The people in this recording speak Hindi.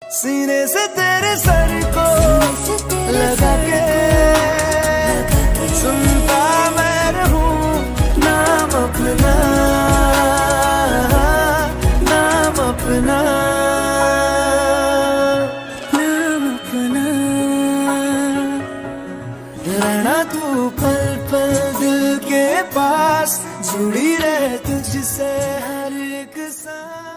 सीने से तेरे सर को लगा के सुनता मैं रहूं नाम अपना, नाम अपना, नाम अपना। रहना तू पल पल दिल के पास, जुड़ी रहे तुझसे हर एक सांस।